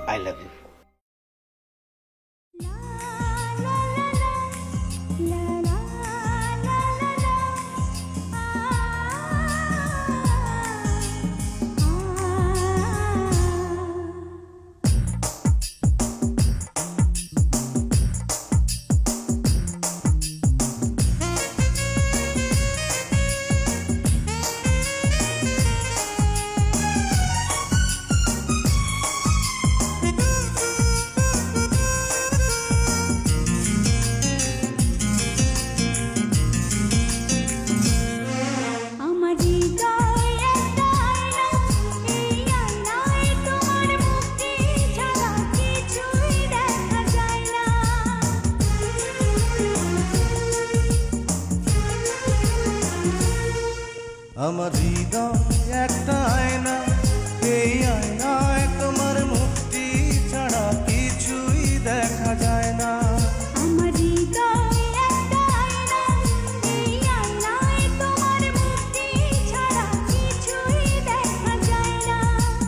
I love you. আমার হৃদয় একটা আয়না, এই আয়নায় তোমার মুক্তি ছাড়া কিছুই দেখা যায় না। আমার হৃদয় একটা আয়না, এই আয়নায় তোমার মুক্তি ছাড়া কিছুই দেখা যায় না।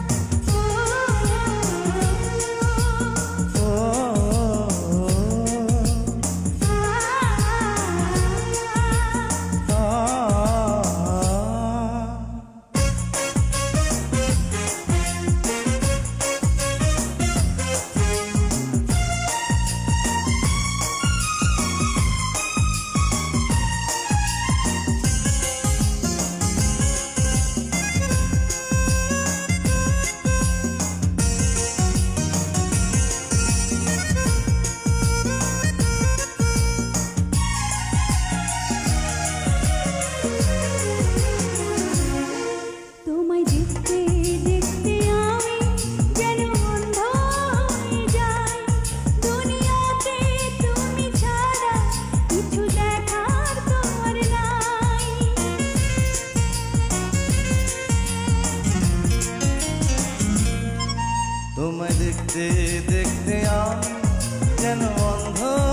তোমায় দেখতে দেখতে আমি যেন অন্ধ হয়ে যাই, দুনিয়াতে তুমি ছাড়া কিছু দেখার তোমার নাই। তোমায় দেখতে দেখতে আমি যেন অন্ধ